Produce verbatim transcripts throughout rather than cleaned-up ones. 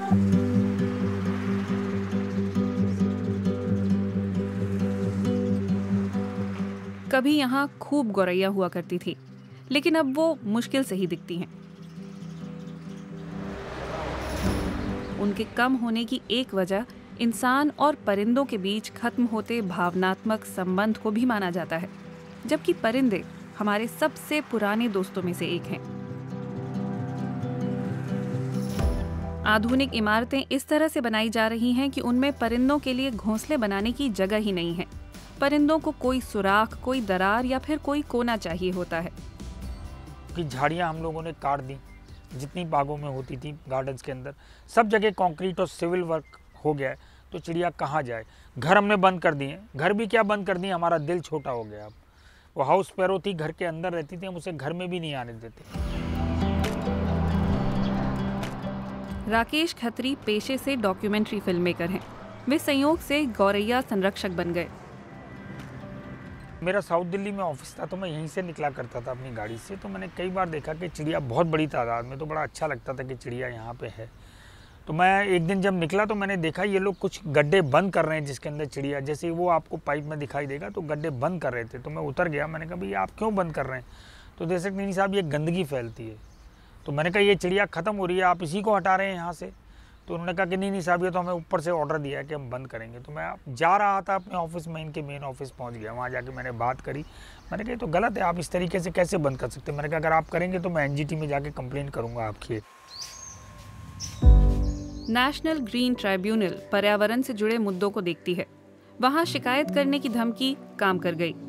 कभी यहाँ खूब गौरैया हुआ करती थी, लेकिन अब वो मुश्किल से ही दिखती हैं। उनके कम होने की एक वजह इंसान और परिंदों के बीच खत्म होते भावनात्मक संबंध को भी माना जाता है, जबकि परिंदे हमारे सबसे पुराने दोस्तों में से एक हैं। आधुनिक इमारतें इस तरह से बनाई जा रही हैं कि उनमें परिंदों के लिए घोंसले बनाने की जगह ही नहीं है। परिंदों को कोई सुराख, कोई दरार या फिर कोई कोना चाहिए होता है। कि झाड़ियां हम लोगों ने काट दी, जितनी बागों में होती थी गार्डन्स के अंदर, सब जगह कंक्रीट और सिविल वर्क हो गया है, तो चिड़िया कहाँ जाए। घर हमने बंद कर दिए, घर भी क्या बंद कर दिए, हमारा दिल छोटा हो गया। अब वो हाउस पैरो थी, घर के अंदर रहती थी, हम उसे घर में भी नहीं आने देते। राकेश खत्री पेशे से डॉक्यूमेंट्री फिल्म मेकर हैं। वे संयोग से गौरैया संरक्षक बन गए। मेरा साउथ दिल्ली में ऑफिस था, तो मैं यहीं से निकला करता था अपनी गाड़ी से। तो मैंने कई बार देखा कि चिड़िया बहुत बड़ी तादाद में, तो बड़ा अच्छा लगता था कि चिड़िया यहाँ पे है। तो मैं एक दिन जब निकला तो मैंने देखा ये लोग कुछ गड्ढे बंद कर रहे हैं, जिसके अंदर चिड़िया, जैसे वो आपको पाइप में दिखाई देगा, तो गड्ढे बंद कर रहे थे। तो मैं उतर गया, मैंने कहा भाई आप क्यों बंद कर रहे हैं? तो देख सकते नहीं साहब, ये गंदगी फैलती है। तो मैंने कहा ये चिड़िया ख़त्म हो रही है, आप इसी को हटा रहे हैं यहाँ से। तो उन्होंने कहा कि नहीं नहीं साहब, ये तो हमें ऊपर से ऑर्डर दिया है कि हम बंद करेंगे। तो मैं जा रहा था अपने ऑफिस में, इनके मेन ऑफिस पहुंच गया। वहाँ जाके मैंने बात करी, मैंने कहा ये तो गलत है, आप इस तरीके से कैसे बंद कर सकते हैं। मैंने कहा अगर आप करेंगे तो मैं एनजीटी में जाके कंप्लेंट करूँगा आपकी। नेशनल ग्रीन ट्राइब्यूनल पर्यावरण से जुड़े मुद्दों को देखती है। वहाँ शिकायत करने की धमकी काम कर गई।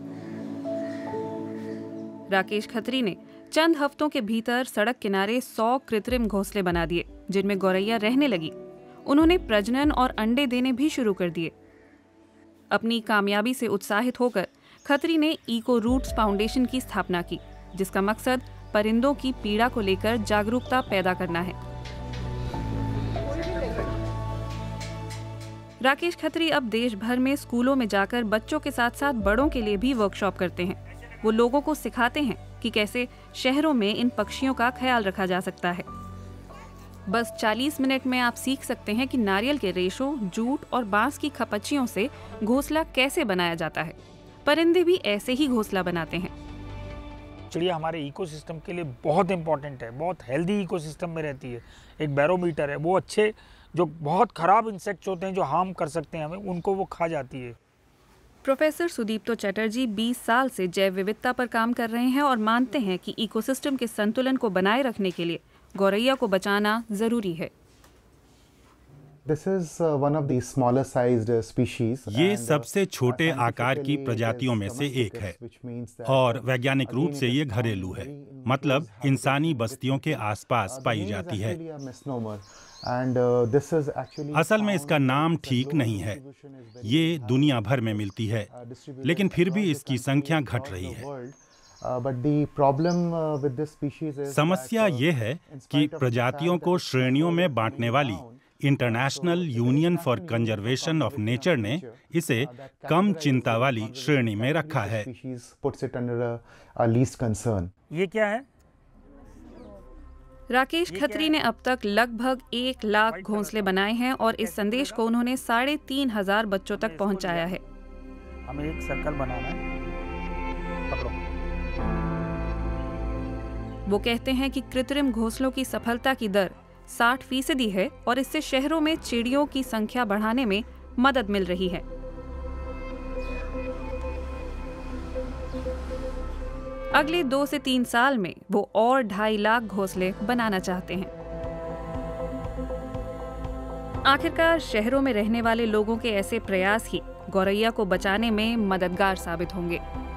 राकेश खत्री ने चंद हफ्तों के भीतर सड़क किनारे सौ कृत्रिम घोंसले बना दिए, जिनमें गौरैया रहने लगी। उन्होंने प्रजनन और अंडे देने भी शुरू कर दिए। अपनी कामयाबी से उत्साहित होकर खत्री ने इको रूट्स फाउंडेशन की स्थापना की, जिसका मकसद परिंदों की पीड़ा को लेकर जागरूकता पैदा करना है। राकेश खत्री अब देश भर में स्कूलों में जाकर बच्चों के साथ साथ बड़ों के लिए भी वर्कशॉप करते हैं। वो लोगों को सिखाते हैं कि कैसे शहरों में इन पक्षियों का ख्याल रखा जा सकता है। बस चालीस मिनट में आप सीख सकते हैं कि नारियल के रेशों, जूट और बांस की खपच्चियों से घोंसला कैसे बनाया जाता है। परिंदे भी ऐसे ही घोंसला बनाते हैं। चिड़िया हमारे इकोसिस्टम के लिए बहुत इंपॉर्टेंट है, बहुत हेल्दी इकोसिस्टम में रहती है। एक बैरोमीटर है, वो अच्छे जो बहुत खराब इंसेक्ट्स होते हैं जो हार्म कर सकते हैं हमें, उनको वो खा जाती है। प्रोफेसर सुदीप्तो चटर्जी बीस साल से जैव विविधता पर काम कर रहे हैं और मानते हैं कि इकोसिस्टम के संतुलन को बनाए रखने के लिए गौरैया को बचाना जरूरी है। This is uh, one of the smaller sized species. ये सबसे छोटे आकार की प्रजातियों में से एक है और वैज्ञानिक रूप से ये घरेलू है, मतलब इंसानी बस्तियों के आसपास पाई जाती है। असल में इसका नाम ठीक नहीं है। ये दुनिया भर में मिलती है, लेकिन फिर भी इसकी संख्या घट रही है। समस्या ये है कि प्रजातियों को श्रेणियों में बांटने वाली international union for conservation of nature ने इसे कम चिंता वाली श्रेणी में रखा है। ये क्या है? राकेश खत्री ने अब तक लगभग एक लाख घोंसले बनाए हैं और इस संदेश को उन्होंने साढ़े तीन हजार बच्चों तक पहुंचाया है। हमें एक सर्कल बनाना है। पकड़ो। वो कहते हैं कि कृत्रिम घोंसलों की सफलता की दर साठ फीसदी है और इससे शहरों में चिड़ियों की संख्या बढ़ाने में मदद मिल रही है। अगले दो से तीन साल में वो और ढाई लाख घोंसले बनाना चाहते हैं। आखिरकार शहरों में रहने वाले लोगों के ऐसे प्रयास ही गौरैया को बचाने में मददगार साबित होंगे।